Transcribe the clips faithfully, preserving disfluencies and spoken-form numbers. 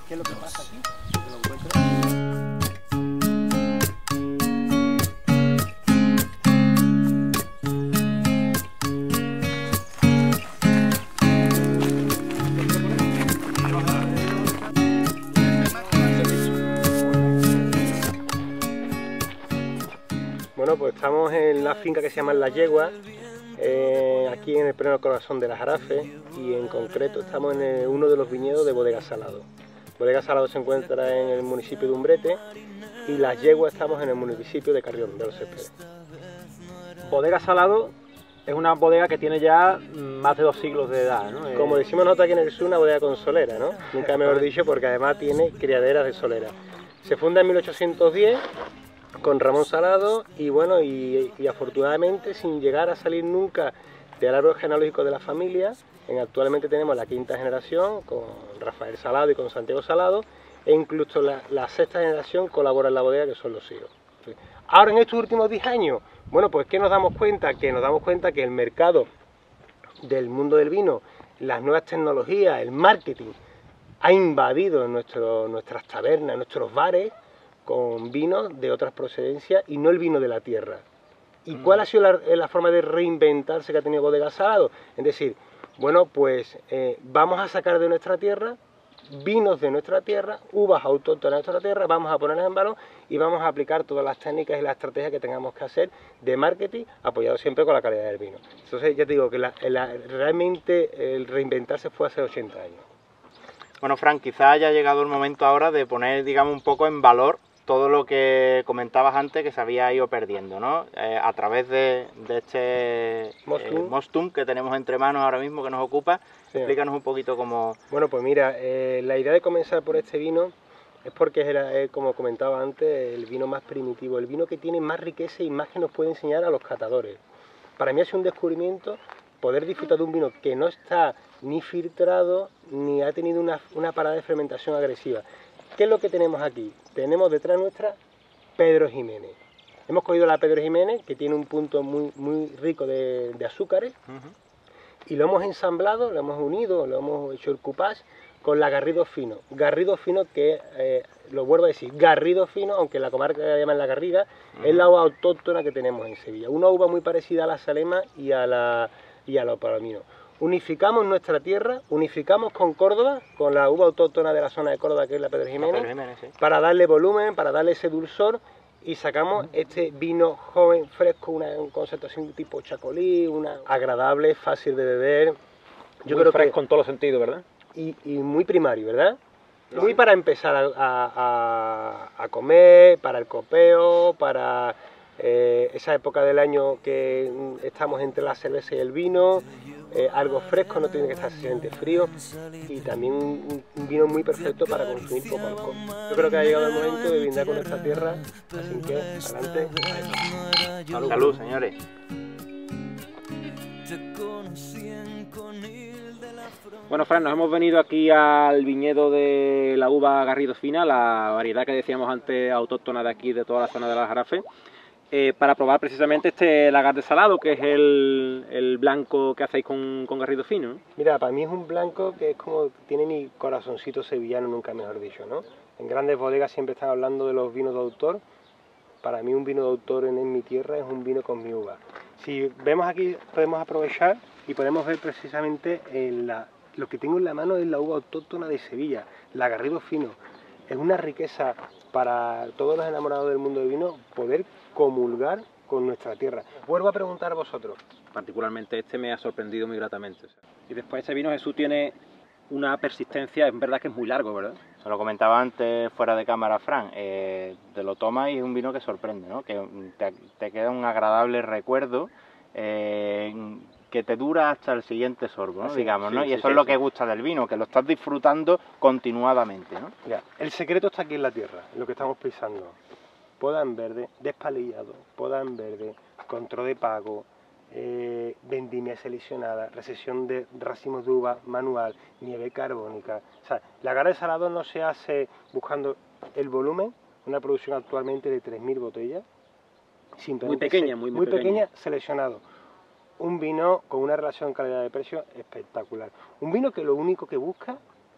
¿Qué es lo que pasa aquí? ¿Que lo encuentro? Bueno, pues estamos en la finca que se llama La Yegua, eh, aquí en el pleno corazón de las Jarafes, y en concreto estamos en el, uno de los viñedos de Bodega Salado. Bodega Salado se encuentra en el municipio de Umbrete y Las Yeguas estamos en el municipio de Carrión de los Céspedes. Bodega Salado es una bodega que tiene ya más de dos siglos de edad, ¿no? Como decimos nosotros aquí en el sur, una bodega con solera, ¿no? Nunca mejor dicho, porque además tiene criaderas de solera. Se funda en mil ochocientos diez con Ramón Salado y bueno, y, y afortunadamente sin llegar a salir nunca del árbol genealógico de la familia. En, actualmente tenemos la quinta generación con Rafael Salado y con Santiago Salado, e incluso la, la sexta generación colabora en la bodega, que son los hijos. Ahora en estos últimos diez años, bueno, pues ¿qué nos damos cuenta? Que nos damos cuenta que el mercado del mundo del vino, las nuevas tecnologías, el marketing, ha invadido nuestro, nuestras tabernas, nuestros bares, con vinos de otras procedencias y no el vino de la tierra. ¿Y cuál ha sido la, la forma de reinventarse que ha tenido Bodega Salado? Es decir, bueno, pues eh, vamos a sacar de nuestra tierra vinos de nuestra tierra, uvas autóctonas de nuestra tierra, vamos a ponerlas en valor y vamos a aplicar todas las técnicas y las estrategias que tengamos que hacer de marketing, apoyado siempre con la calidad del vino. Entonces ya te digo que la, la, realmente el reinventarse fue hace ochenta años. Bueno, Fran, quizá haya llegado el momento ahora de poner, digamos, un poco en valor todo lo que comentabas antes que se había ido perdiendo, ¿no? Eh, a través de, de este Mostum. Eh, Mostum que tenemos entre manos ahora mismo, que nos ocupa. Sí. Explícanos un poquito cómo... Bueno, pues mira, eh, la idea de comenzar por este vino es porque era, eh, como comentaba antes, el vino más primitivo, el vino que tiene más riqueza y más que nos puede enseñar a los catadores. Para mí ha sido un descubrimiento poder disfrutar de un vino que no está ni filtrado ni ha tenido una, una parada de fermentación agresiva. ¿Qué es lo que tenemos aquí? Tenemos detrás nuestra Pedro Ximénez. Hemos cogido la Pedro Ximénez, que tiene un punto muy, muy rico de, de azúcares, uh-huh. y lo hemos ensamblado, lo hemos unido, lo hemos hecho el coupage con la Garrido Fino. Garrido Fino que, eh, lo vuelvo a decir, Garrido Fino, aunque la comarca la llaman La Garriga, uh-huh. es la uva autóctona que tenemos en Sevilla. Una uva muy parecida a la Salema y a la, y a la Palomino. Unificamos nuestra tierra, unificamos con Córdoba, con la uva autóctona de la zona de Córdoba, que es la Pedro Ximénez, Pedro Ximénez sí. para darle volumen, para darle ese dulzor, y sacamos uh-huh. este vino joven, fresco, una, un concepto así tipo chacolí, una agradable, fácil de beber. Yo muy creo fresco que, en todos los sentidos, ¿verdad? Y, y muy primario, ¿verdad? No. Muy para empezar a, a, a comer, para el copeo, para eh, esa época del año que estamos entre la cerveza y el vino. Eh, algo fresco, no tiene que estar excesivamente frío, y también un, un vino muy perfecto para consumir poco alcohol. Yo creo que ha llegado el momento de brindar con esta tierra, así que adelante. Salud, Salud señores. Bueno, Fran, nos hemos venido aquí al viñedo de la uva Garrido Fina, la variedad que decíamos antes autóctona de aquí, de toda la zona de las Jarafes. Eh, para probar precisamente este lagar de salado, que es el, el blanco que hacéis con, con Garrido Fino, ¿no? Mira, para mí es un blanco que es como, tiene mi corazoncito sevillano, nunca mejor dicho, ¿no? En grandes bodegas siempre están hablando de los vinos de autor. Para mí un vino de autor en, en mi tierra es un vino con mi uva. Si vemos aquí, podemos aprovechar y podemos ver precisamente en la, lo que tengo en la mano es la uva autóctona de Sevilla, la Garrido Fino. Es una riqueza para todos los enamorados del mundo del vino poder comulgar con nuestra tierra. Vuelvo a preguntar a vosotros. Particularmente este me ha sorprendido muy gratamente. Y después este vino, Jesús, tiene una persistencia, es verdad que es muy largo, ¿verdad? Se lo comentaba antes fuera de cámara, Fran, eh, te lo tomas y es un vino que sorprende, ¿no? Que te, te queda un agradable recuerdo eh, que te dura hasta el siguiente sorbo, ¿no? Sí, digamos, ¿no? Sí, y eso sí, es lo sí. que gusta del vino, que lo estás disfrutando continuadamente, ¿no? Mira, el secreto está aquí en la tierra, en lo que estamos pisando. Poda en verde, despalillado, poda en verde, control de pago, eh, vendimia seleccionada, recesión de racimos de uva manual, nieve carbónica. O sea, la Garra de Salado no se hace buscando el volumen, una producción actualmente de tres mil botellas. Muy pequeña, muy, muy, muy pequeña. pequeña, seleccionado. Un vino con una relación calidad de precio espectacular. Un vino que lo único que busca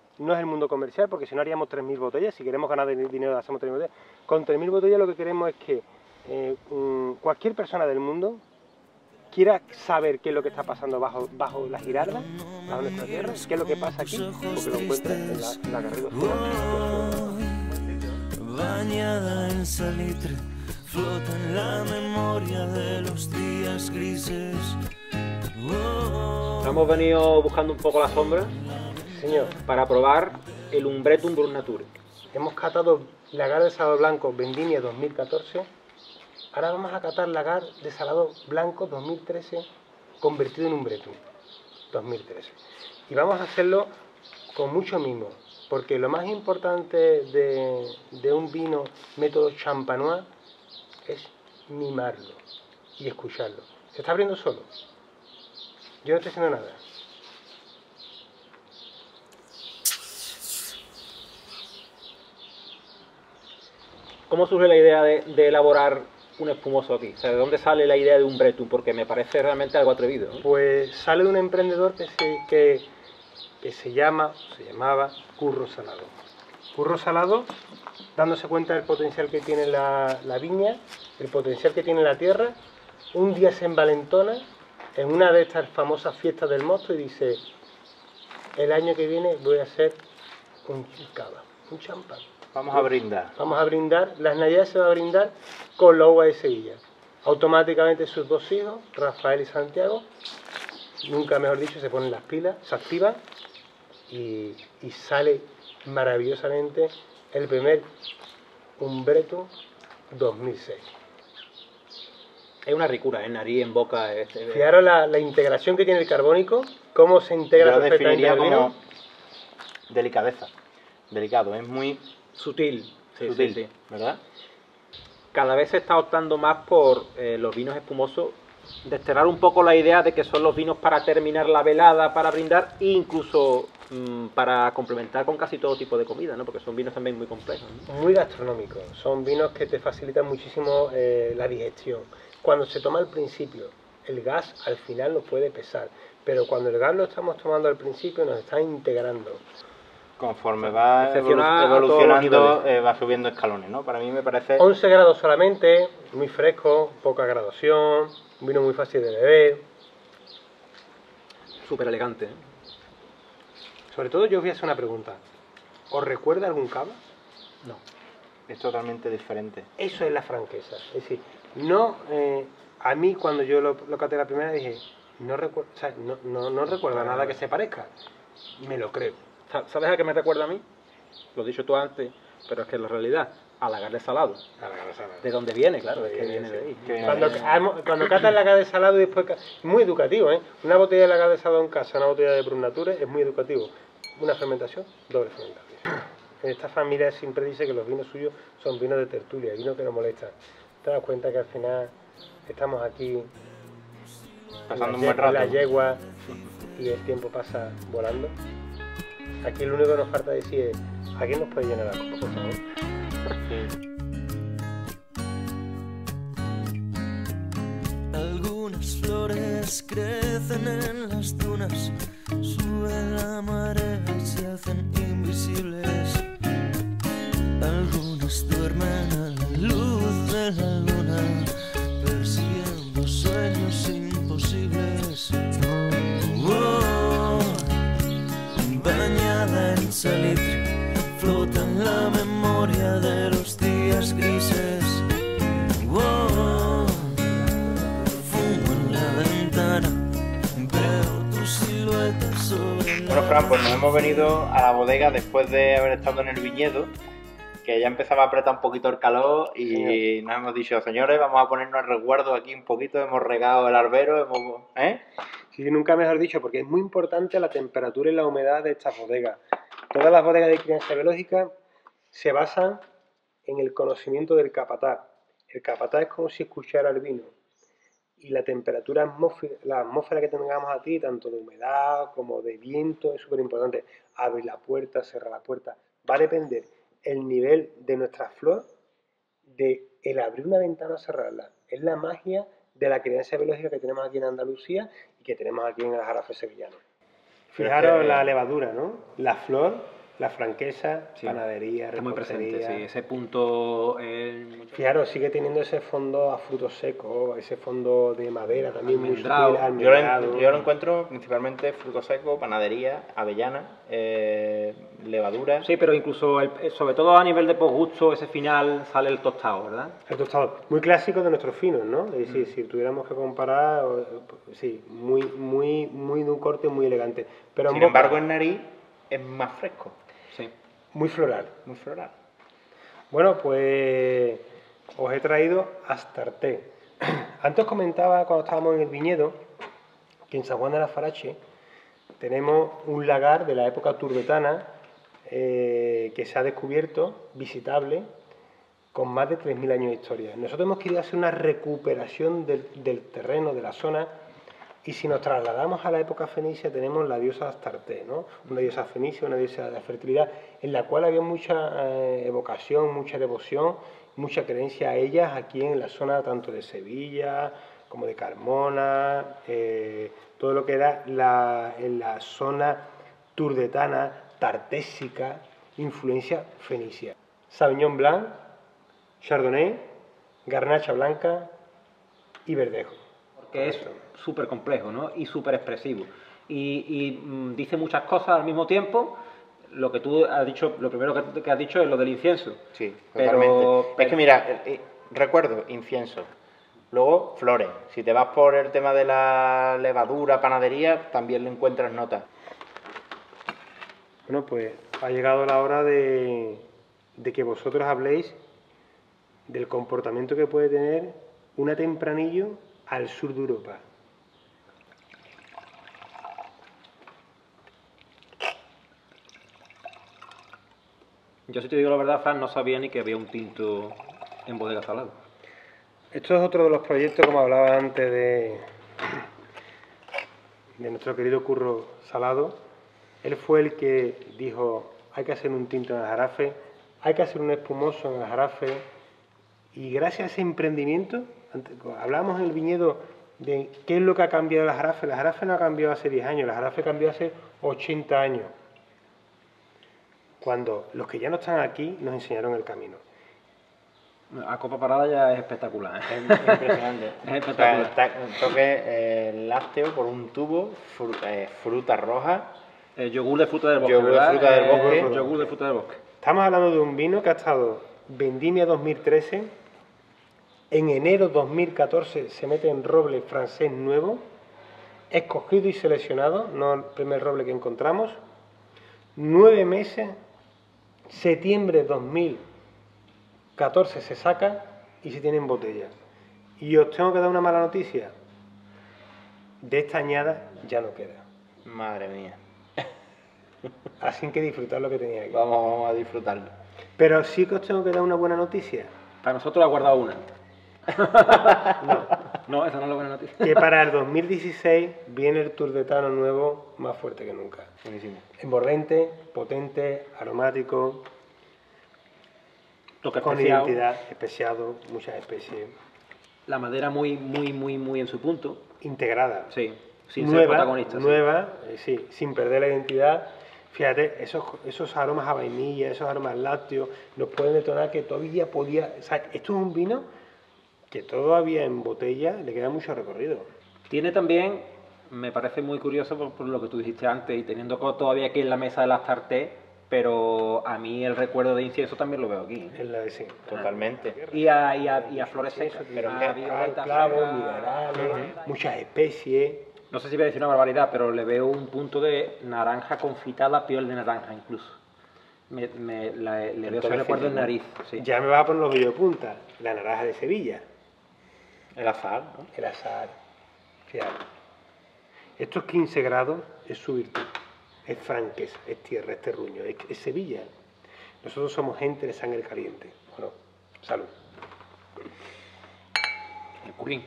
no es el mundo comercial, porque si no haríamos tres mil botellas. Si queremos ganar dinero, hacemos tres mil botellas. Con tres mil botellas lo que queremos es que eh, cualquier persona del mundo quiera saber qué es lo que está pasando bajo, bajo la Giralda, bajo nuestra tierra, qué es lo que pasa aquí, porque lo encuentre en la, en la Garrido Fina. Bañada en salitre, flota en la memoria de los días grises. Hemos venido buscando un poco la sombra, señor, para probar el Umbretum Brut Nature. Hemos catado lagar de salado blanco Vendimia dos mil catorce. Ahora vamos a catar lagar de salado blanco dos mil trece convertido en Umbretum dos mil trece. Y vamos a hacerlo con mucho mimo, porque lo más importante de, de un vino método champenois es mimarlo y escucharlo. Se está abriendo solo. Yo no estoy haciendo nada. ¿Cómo surge la idea de, de elaborar un espumoso aquí? O sea, ¿de dónde sale la idea de un Umbretum? Porque me parece realmente algo atrevido, ¿no? Pues sale de un emprendedor que se, que, que se llama, se llamaba Curro Salado. Curro Salado, dándose cuenta del potencial que tiene la, la viña, el potencial que tiene la tierra, un día se envalentona en una de estas famosas fiestas del mosto y dice: el año que viene voy a hacer un cava, un champán. Vamos a brindar. Vamos a brindar, las navidades se va a brindar con la uva de Sevilla. Automáticamente sus dos hijos, Rafael y Santiago, nunca mejor dicho, se ponen las pilas, se activan y, y sale maravillosamente el primer Umbretum dos mil seis. Es una ricura, en nariz, en boca. Es, es... Fijaros la, la integración que tiene el carbónico, cómo se integra Yo perfectamente definiría el vino. como delicadeza, delicado, es muy sutil, sí, sutil, sí, sí. ¿verdad? Cada vez se está optando más por eh, los vinos espumosos, desterrar un poco la idea de que son los vinos para terminar la velada, para brindar e incluso mmm, para complementar con casi todo tipo de comida, ¿no? Porque son vinos también muy complejos, ¿no? Muy gastronómicos, son vinos que te facilitan muchísimo eh, la digestión. Cuando se toma al principio, el gas al final nos puede pesar, pero cuando el gas lo estamos tomando al principio nos está integrando. Conforme va Excepcional evolucionando, eh, va subiendo escalones, ¿no? Para mí me parece... once grados solamente, muy fresco, poca graduación, un vino muy fácil de beber. Súper elegante, ¿eh? Sobre todo yo os voy a hacer una pregunta. ¿Os recuerda algún cava? No. Es totalmente diferente. Eso es la franqueza. Es decir, no, eh, a mí cuando yo lo, lo caté la primera dije, no, recu o sea, no, no, no recuerda nada que se parezca. Me lo creo. ¿Sabes a qué me recuerda a mí? Lo he dicho tú antes, pero es que en la realidad, a lagar de salado. A la de salado. ¿De dónde viene? Claro, es que Sí, viene sí. de ahí. Que viene Cuando, de- ca- cuando catas lagar de salado y después... ca- Muy educativo, ¿eh? Una botella de lagar de salado en casa, una botella de Brut Nature es muy educativo. Una fermentación, doble fermentación. En esta familia siempre dice que los vinos suyos son vinos de tertulia, vinos que no molestan. Te das cuenta que al final estamos aquí Pasando un en la, buen ye- en la rato. yegua y el tiempo pasa volando. Aquí lo único que nos falta decir es, ¿a quién nos puede llenar la copa, por favor? Sí. Algunas flores crecen en las dunas, sube la marea y se hacen invisibles. Algunas duermen a la luz de la luna, persiguiendo sueños imposibles. Oh, bañada en salitre, flota en la memoria de los días grises. Oh, fumo en la ventana, veo tu silueta sobre la... Bueno, Fran, pues nos hemos venido a la bodega después de haber estado en el viñedo, que ya empezaba a apretar un poquito el calor y Señor. nos hemos dicho, señores, vamos a ponernos el resguardo aquí un poquito, hemos regado el albero, hemos... ¿eh? Sí, nunca mejor dicho, porque es muy importante la temperatura y la humedad de estas bodegas. Todas las bodegas de crianza biológica se basan en el conocimiento del capataz. El capataz es como si escuchara el vino. Y la temperatura atmósfera, la atmósfera que tengamos aquí, tanto de humedad como de viento, es súper importante. Abrir la puerta, cerrar la puerta. Va a depender el nivel de nuestra flor de el abrir una ventana o cerrarla. Es la magia de la crianza biológica que tenemos aquí en Andalucía y que tenemos aquí en el Jarafe sevillano. Pero Fijaros es que- la levadura, ¿no? La flor la franquesa, Sí, panadería, está muy presente, repostería. sí, ese punto... eh, Fijaros, sigue teniendo ese fondo a frutos secos, ese fondo de madera también muy sutil, Almendrado. Yo lo, almendrado. en- yo lo encuentro principalmente frutos secos, panadería, avellana, eh, levadura. Sí, pero incluso, el- eh, sobre todo a nivel de posgusto, ese final sale el tostado, ¿verdad? El tostado, muy clásico de nuestros finos, ¿no? Es decir, Mm. si tuviéramos que comparar, o- pues, sí, muy, muy, muy de un corte muy elegante. Pero en Sin boca, embargo, en nariz es más fresco, Sí. muy floral. muy floral. Bueno, pues os he traído Astarté. Antes comentaba cuando estábamos en el viñedo que en San Juan de la Farache tenemos un lagar de la época turbetana eh, que se ha descubierto, visitable, con más de tres mil años de historia. Nosotros hemos querido hacer una recuperación del, del terreno, de la zona, y si nos trasladamos a la época fenicia tenemos la diosa Astarté, ¿no? Una diosa fenicia, una diosa de la fertilidad, en la cual había mucha eh, evocación, mucha devoción, mucha creencia a ellas aquí en la zona tanto de Sevilla como de Carmona, eh, todo lo que era la, en la zona turdetana, tartésica, influencia fenicia. Sauvignon Blanc, Chardonnay, Garnacha Blanca y Verdejo. Porque es súper complejo, ¿no? Y súper expresivo. Y, y, mm, dice muchas cosas al mismo tiempo. Lo que tú has dicho, lo primero que, que has dicho es lo del incienso. Sí, Pero- totalmente. pero- Es que mira, eh, eh, recuerdo, incienso. Luego, flores. Si te vas por el tema de la levadura, panadería, también le encuentras notas. Bueno, pues ha llegado la hora de, de que vosotros habléis del comportamiento que puede tener una tempranillo al sur de Europa. Yo, si te digo la verdad, Fran, no sabía ni que había un tinto en Bodega Salado. Esto es otro de los proyectos, como hablaba antes, de, de nuestro querido Curro Salado. Él fue el que dijo, hay que hacer un tinto en el Jarafe, hay que hacer un espumoso en el Jarafe, y gracias a ese emprendimiento, antes- hablamos en el viñedo de qué es lo que ha cambiado el Jarafe. El Jarafe no ha cambiado hace diez años, el Jarafe cambió hace ochenta años, cuando los que ya no están aquí nos enseñaron el camino. A copa parada ya es espectacular, Es ¿eh? impresionante. Es O sea, espectacular. está- toque eh, lácteo por un tubo, fru- eh, fruta roja. Eh, yogur de fruta del bosque, Yogur de ¿verdad? fruta del Eh, bosque. yogur de fruta del bosque. Estamos hablando de un vino que ha estado Vendimia dos mil trece, en enero dos mil catorce se mete en roble francés nuevo, escogido y seleccionado, no el primer roble que encontramos, nueve meses, septiembre dos mil catorce se saca y se tiene en botella. Y os tengo que dar una mala noticia, de esta añada ya no queda, Madre mía. así que disfrutar lo que tenía aquí. Vamos, vamos a disfrutarlo. Pero sí que os tengo que dar una buena noticia, Para nosotros ha guardado una. No, esa no es la buena noticia. que para el dos mil dieciséis viene el turdetano nuevo más fuerte que nunca. Buenísimo. Envolvente, potente, aromático, Toque con especial. identidad, especiado, muchas especies, La madera muy, muy, muy, muy en su punto. integrada, Sí, sin ser nueva, protagonista. sí. nueva, eh, sí, sin perder la identidad. Fíjate, esos, esos aromas a vainilla, esos aromas lácteos, nos pueden detonar que todavía podía... O sea, esto es un vino que todavía en botella le queda mucho recorrido. Tiene también, me parece muy curioso por, por lo que tú dijiste antes, y teniendo co- todavía aquí en la mesa el Astarté, pero a mí el recuerdo de incienso también lo veo aquí. ¿eh? Es la de sí. Totalmente. Y a, y a, y a flores secas, pero a que- violeta, Clavos, fresca. minerales, muchas especies. No sé si voy a decir una barbaridad, pero le veo un punto de naranja confitada, piel de naranja incluso. Me, me- la- le veo ese toque recuerdo en fino. nariz. Sí. Ya me va a poner los vellos de punta. La naranja de Sevilla, El azar, ¿no? el azahar. Fíjate. Estos quince grados es su virtud. Es franqueza, es tierra, es terruño, es, es Sevilla. Nosotros somos gente de sangre caliente. Bueno, salud. El currín.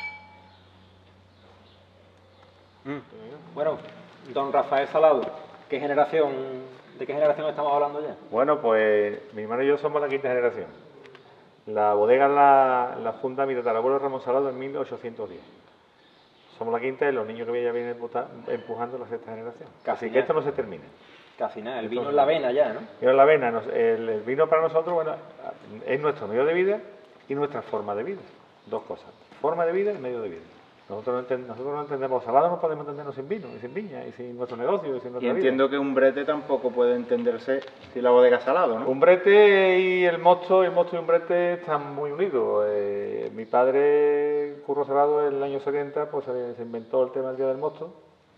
Mm. Bueno, don Rafael Salado, ¿qué generación, ¿de qué generación estamos hablando ya? Bueno, pues mi hermano y yo somos la quinta generación. La bodega la, la funda mi tatarabuelo Ramón Salado en mil ochocientos diez. Somos la quinta y los niños que ya vienen emputa- empujando la sexta generación. Casi Así que ya. esto no se termina. Casi nada, el Esto vino es en la nada. vena ya, ¿no? Vino en la vena, nos- el, el vino para nosotros, bueno, es nuestro medio de vida y nuestra forma de vida. Dos cosas, forma de vida y medio de vida. Nosotros no, enten- nosotros no entendemos salado, no podemos entendernos sin vino, y sin viña, y sin nuestro negocio, y sin nuestra Y vida. entiendo que un brete tampoco puede entenderse si la bodega es salado, ¿no? Un brete y el mosto, el mosto y un brete están muy unidos. Eh, mi padre, Curro Salado, en el año setenta, pues se, se inventó el tema del día del mosto.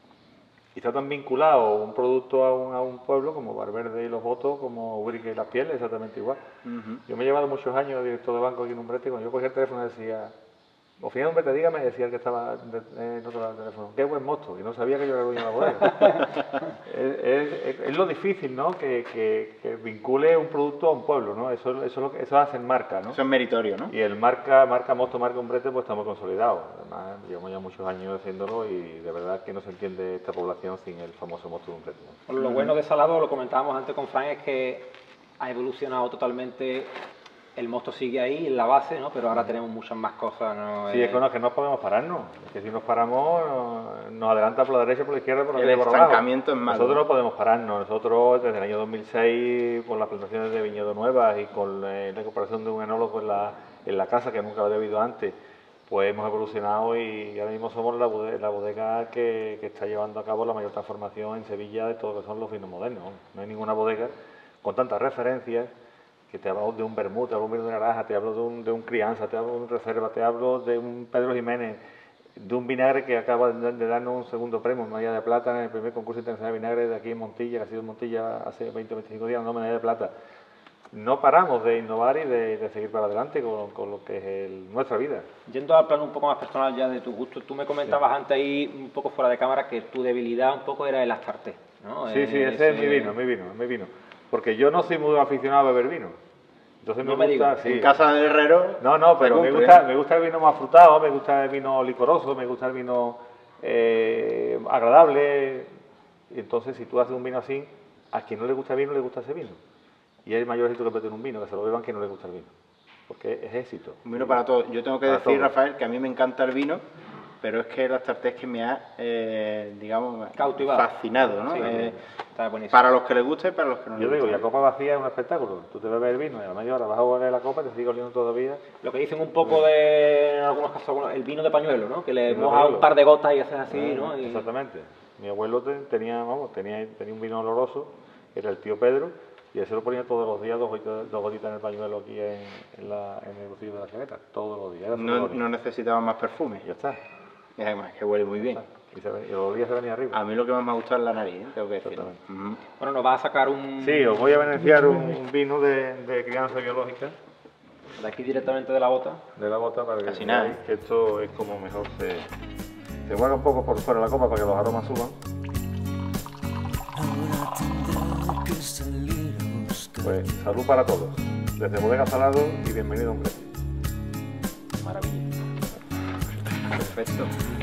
Y está tan vinculado un producto a un, a un pueblo como Valverde y los Votos, como Urique y las Pieles, exactamente igual. Ujú. Yo me he llevado muchos años de director de banco aquí en un brete, y cuando yo cogía el teléfono decía, o final un brete, dígame, decía el que estaba de- en otro lado del teléfono, qué buen mosto, y no sabía que yo era el dueño de la bodega. es, es- es- es lo difícil, ¿no? Que, que- que vincule un producto a un pueblo, ¿no? Eso, eso, es lo que- eso hace marca, ¿no? Eso es meritorio, ¿no? Y el marca, marca mosto, marca un brete, pues estamos consolidados. Además, llevamos ya muchos años haciéndolo y de verdad que no se entiende esta población sin el famoso mosto de un brete, ¿no? Bueno, lo bueno de Salado, lo comentábamos antes con Fran, es que ha evolucionado totalmente. El mosto sigue ahí en la base, ¿no? Pero ahora tenemos muchas más cosas, ¿no? Sí, Eh, es que no, es que no podemos pararnos. Es que si nos paramos, no- nos adelanta por la derecha, por la izquierda, por la El derecha, por abajo. estancamiento es malo. Nosotros no podemos pararnos. Nosotros, desde el año dos mil seis, con las plantaciones de viñedo nuevas y con eh, la incorporación de un enólogo en la, en la casa, que nunca lo había habido antes, pues hemos evolucionado y ahora mismo somos la bodega, la bodega que, que está llevando a cabo la mayor transformación en Sevilla de todo lo que son los vinos modernos. No hay ninguna bodega con tantas referencias, que te hablo de un vermut, te hablo de un vino de naranja, te hablo de un, de un crianza, te hablo de un reserva, te hablo de un Pedro Jiménez, de un vinagre que acaba de, de darnos un segundo premio, medalla de plata en el primer concurso internacional de vinagre de aquí en Montilla, que ha sido en Montilla hace veinte o veinticinco días, una medalla de plata. No paramos de innovar y de, de seguir para adelante con, con lo que es el- nuestra vida. Yendo al plano un poco más personal ya de tu gusto, tú me comentabas antes ahí, un poco fuera de cámara, que tu debilidad un poco era el astarté, ¿no? Sí, sí, Eh, ese es mi vino, mi vino, mi vino. Porque yo no soy muy aficionado a beber vino. Entonces No me me gusta, digas, sí. En casa del herrero. No, no, pero se me cumple, gusta, ¿eh? me gusta el vino más frutado, me gusta el vino licoroso, me gusta el vino eh, agradable. Y entonces, si tú haces un vino así, a quien no le gusta el vino, le gusta ese vino. Y es el mayor éxito que puede tener un vino, que se lo beban quien no le gusta el vino. Porque es éxito. Un vino para todos. Yo tengo que Para decir, todos. Rafael, que a mí me encanta el vino, pero es que el astarté es que me ha, eh, digamos, Cautivado. fascinado, ¿no? Sí, Eh, está buenísimo. para los que les gusta y para los que no les Yo gusta. digo, y la copa vacía es un espectáculo. Tú te bebes el vino y a la media hora vas a oler la copa y te sigue oliendo todavía. Lo que dicen un poco de, en algunos casos, algunos- el vino de pañuelo, ¿no? Que le Vino de mojas pañuelo. un par de gotas y haces así, Ah, ¿no? Y- Exactamente. Mi abuelo te- tenía, vamos, tenía, tenía un vino oloroso, que era el tío Pedro, y él se lo ponía todos los días, dos gotitas, dos gotitas en el pañuelo aquí en, en, la, en el bolsillo de la chaqueta, todos los días. Era su No, gloria. no necesitaba más perfume. Y ya está. Y además que huele muy bien. Y, se, ve- y los días se venía arriba. A mí lo que más me ha gustado es la nariz, ¿eh? Tengo que decirlo. Exactamente. Ujú. Bueno, nos va a sacar un... Sí, os voy a beneficiar un, un vino de, de crianza biológica De aquí directamente de la bota. de la bota para que Casi veáis nada. que esto es como mejor se, se guarda un poco por fuera de la copa para que los aromas suban. Ahora tendré que salir a buscar. Pues salud para todos. Desde Bodega Salado y bienvenido a un brete. Maravilla. Perfecto.